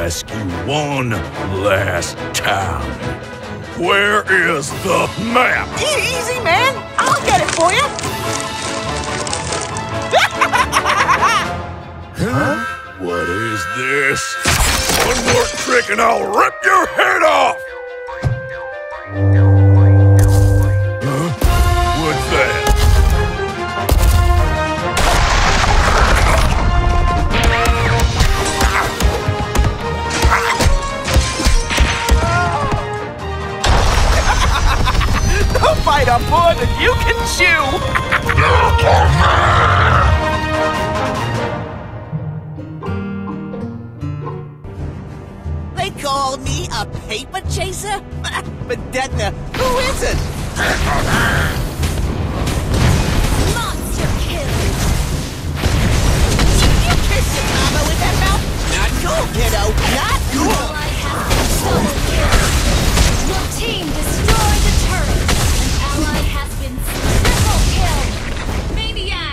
ask you one last time. Where is the map? Easy, man. I'll get it for you. Huh? What is this? One more trick and I'll rip your head off! Huh? What's that? Don't bite off more than you can chew! They call me a paper chaser? But Detna, who isn't? Monster kill! You kiss your mama with that mouth? Not cool, kiddo. Not cool. Ally has been double killed! Your team destroyed the turret! An ally has been triple killed! Maniac!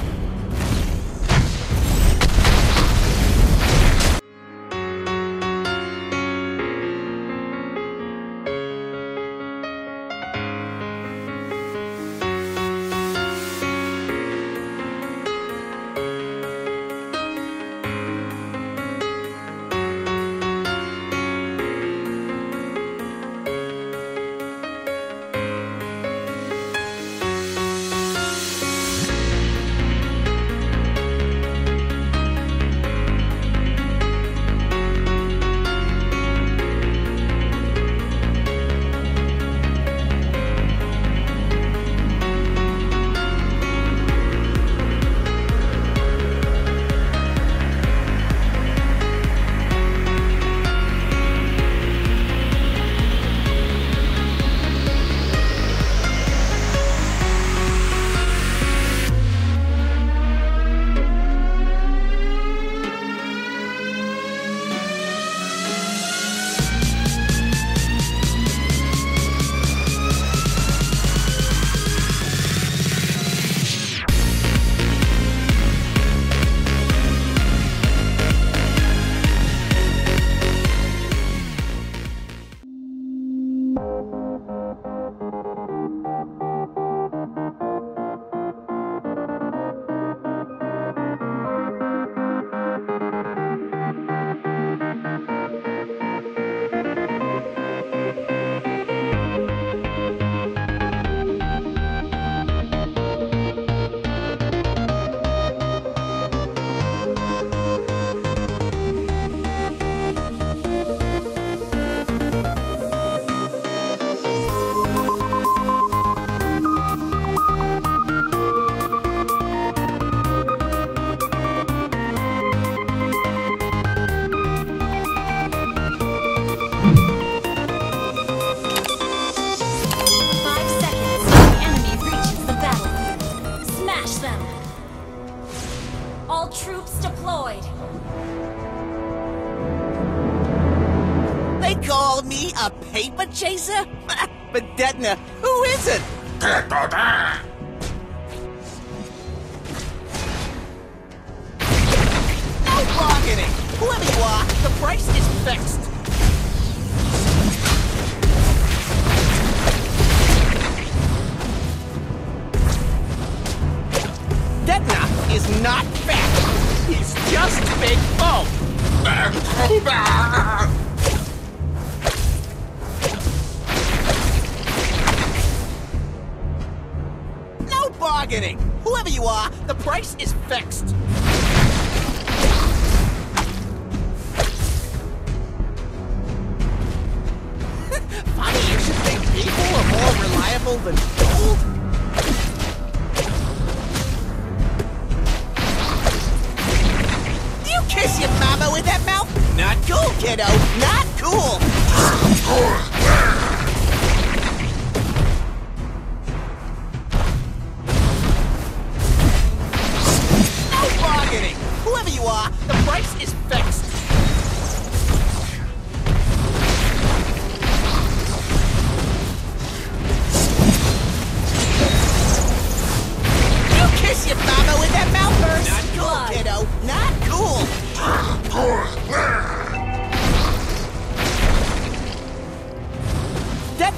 All troops deployed. They call me a paper chaser? But Detna, who isn't? No bargaining! Whoever you are, the price is fixed. Detna is not fat. He's just big bone. No bargaining. Whoever you are, the price is fixed. Funny you should think people are more reliable than gold. You kiss your mama with that mouth? Not cool, kiddo. Not cool. No bargaining. Whoever you are, the price is fixed. Kiss your mama with that mouth first. Not cool, kiddo. Not cool.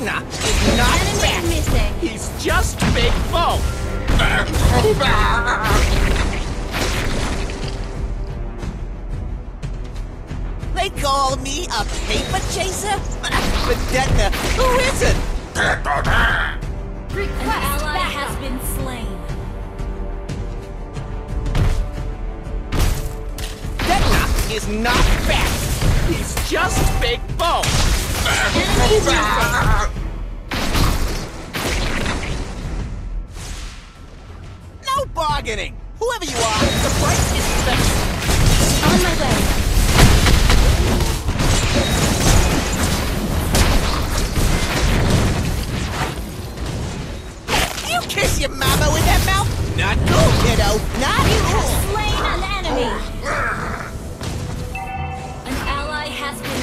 Detna is not Enemy fat. missing. He's just big foe. They call me a paper chaser? But Detna, who isn't? An ally has been slain. Detna is not fat. He's just big foe. Enemy missing. No bargaining. Whoever you are, the price is fixed. On my way. You kiss your mama with that mouth? Not cool, kiddo. Not cool. Slain an enemy. An ally has been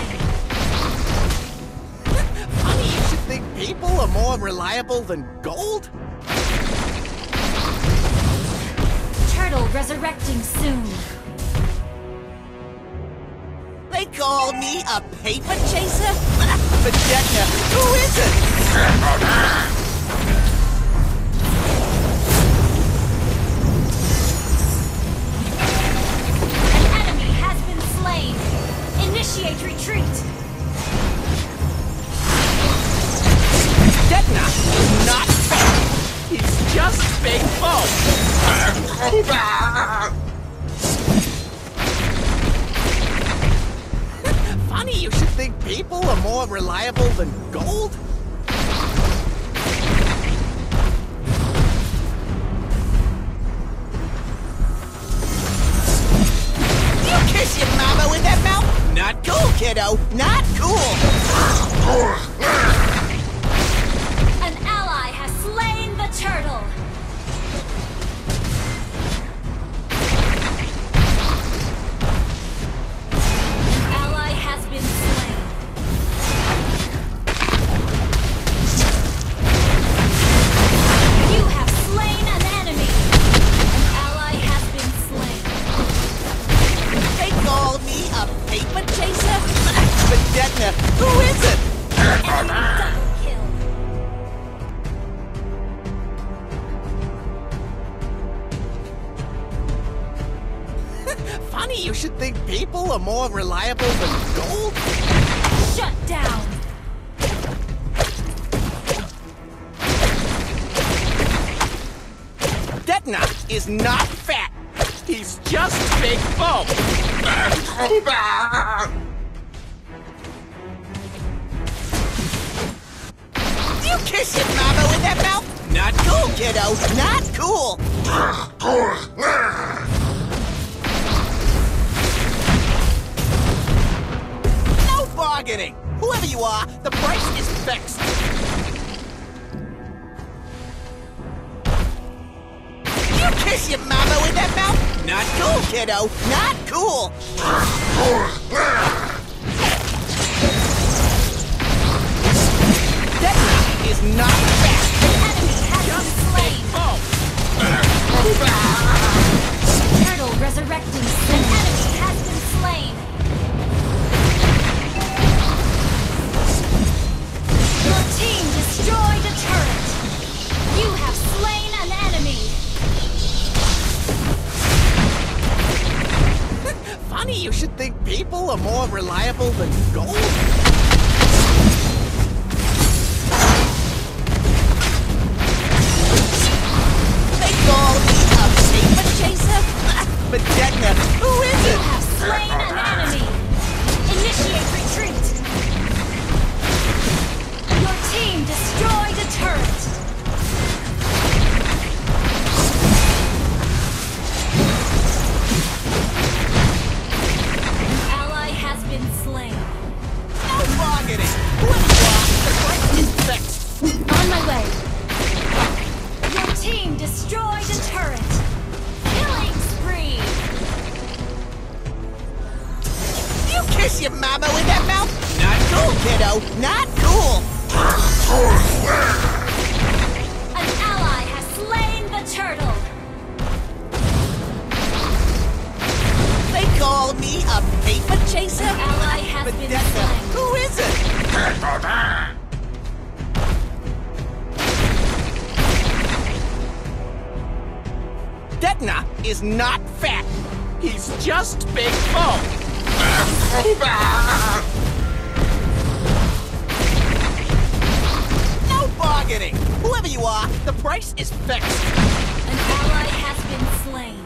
slain. Funny you should think people are more reliable than gold? Turtle resurrecting soon. They call me a paper chaser? But Detna, who isn't? An enemy has been slain. Initiate retreat. Detna is not fat. He's just big foe. Funny you should think people are more reliable than gold? You kiss your mama with that mouth? Not cool, kiddo. Not cool. An ally has slain the turtle. An ally has been slain. You have slain an enemy. An ally has been slain. They call me a paper chaser? But Detna, who isn't? Enemy double kill. Funny you should think people are more reliable than gold? Shut down. Detna is not fat. He's just big foe. You kiss your mama with that mouth? Not cool, kiddo. Not cool. No bargaining. Whoever you are, the price is fixed. You kiss your mama with that mouth? Not cool, kiddo. Not cool. Detna is not fat. Enemy has been slain. Oh. Turtle resurrecting soon. An enemy has been slain. Your team destroyed a turret. You have slain an enemy. Funny you should think people are more reliable than gold. They call me a paper chaser? But Detna, who You isn't? have slain an enemy. Initiate retreat. Your team destroyed a turret. An ally has been slain. No bargaining. Whoever you are, the price is fixed. On my way. Your team destroyed a turret. Killing spree. You kiss your mama with that mouth? Not cool, kiddo. Not cool. An ally has slain the turtle. They call me a paper chaser? An ally has But been Detna, slain. who isn't? Detna is not fat. He's just big foam. No bargaining. Whoever you are, the price is fixed. An ally has been slain.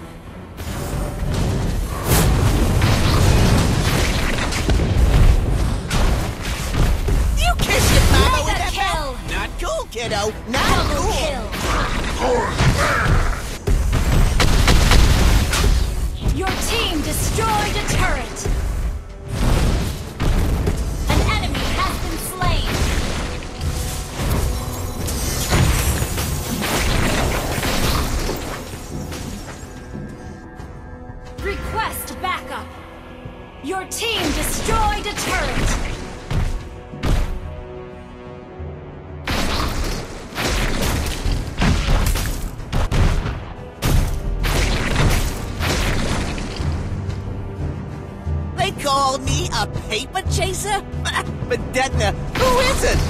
You kiss your mama with Mega that kill. mouth? Not cool, kiddo. Not Double cool. kill. Your team destroyed a turret. An enemy has been slain. Request backup. Your team destroyed a turret. They call me a paper chaser? But Detna, who isn't?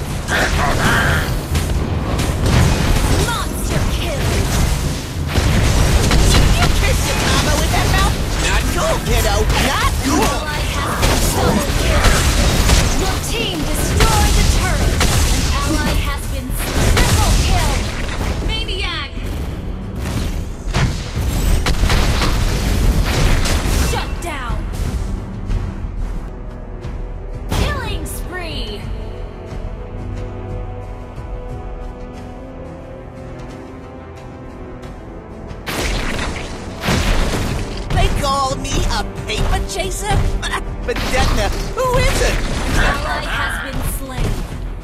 Monster kill. You kiss your mama with that mouth? Not cool, kiddo. Not cool. Ally has been double kill. Your team destroyed the turret. An ally has been triple kill. Maniac. Shut down. Killing spree. They call me a paper chaser? But Detna, who isn't? An ally has been slain.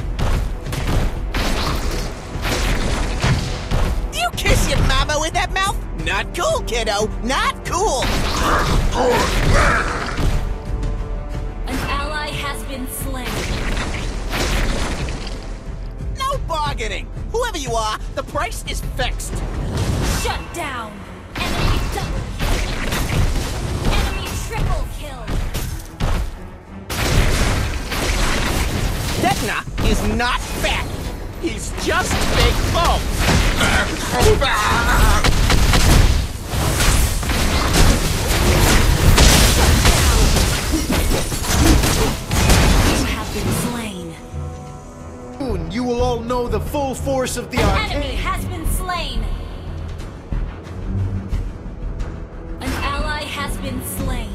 You kiss your mama with that mouth? Not cool, kiddo. Not cool. An ally has been slain. No bargaining. Whoever you are, the price is fixed. Shut down. Enemy double kill. Enemy triple kill. Detna is not fat. He's just big foam. You have been slain. Soon you will all know the full force of the An arcane. enemy has been slain. An ally has been slain.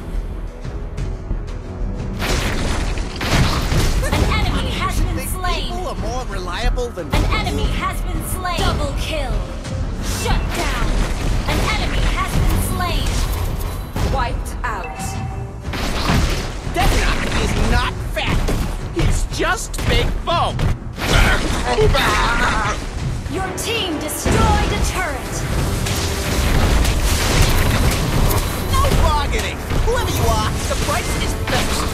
An enemy has been Think slain. people are more reliable than... An enemy has been slain. Double kill. Shut down. An enemy has been slain. Wiped out. Detna is not fat. He's just big foam. Your team destroyed a turret. No bargaining. Whoever you are, the price is fixed.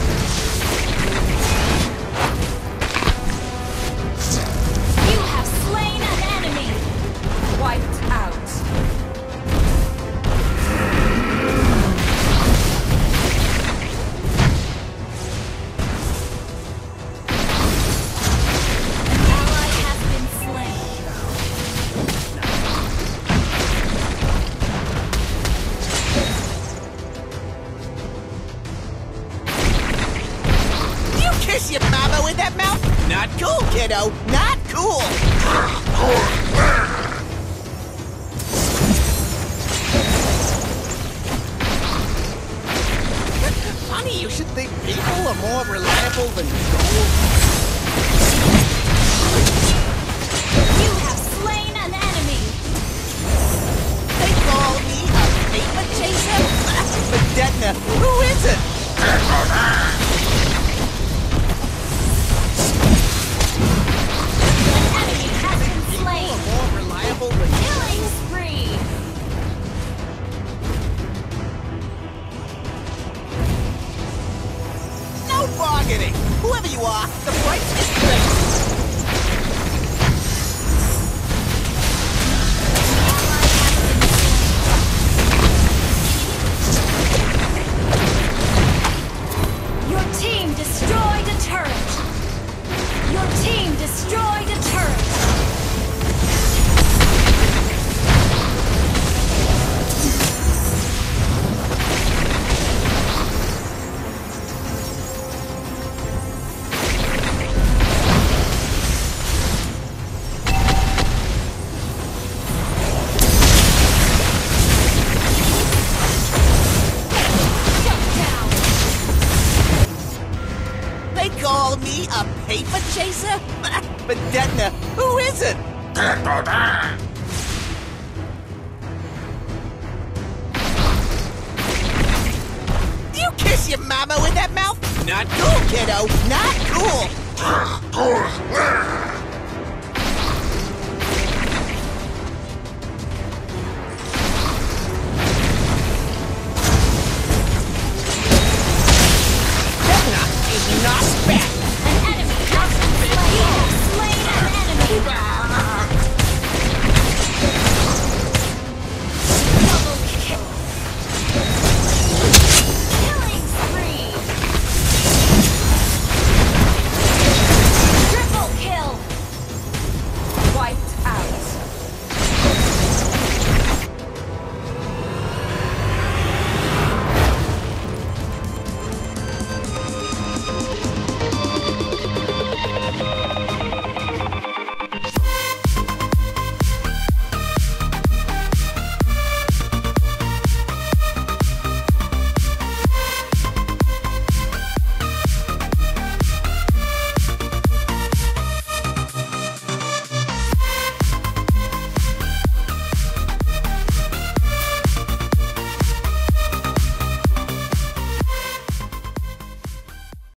You have slain an enemy. Wiped out. An ally has been slain. You kiss your mama with that mouth? Not cool, kiddo. Not cool. Funny you should think people are more reliable than gold. You have slain an enemy. They call me a paper chaser? But Detna, who isn't? An enemy has been People slain. are more reliable than... Killing spree. No bargaining. Whoever you are, the price is fixed. Your team destroyed a turret. Your team destroyed a turret. call me a paper chaser? But Detna, who is it? You kiss your mama with that mouth? Not cool, kiddo. Not cool. Detna is not bad.